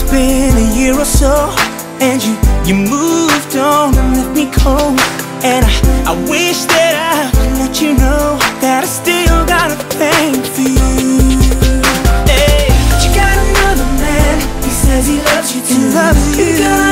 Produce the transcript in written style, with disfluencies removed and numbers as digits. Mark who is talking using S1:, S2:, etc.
S1: been a year or so, and you moved on and left me cold. And I wish that I could let you know that I still got a thing for you. Hey, but you got another man, he says he loves you too. You got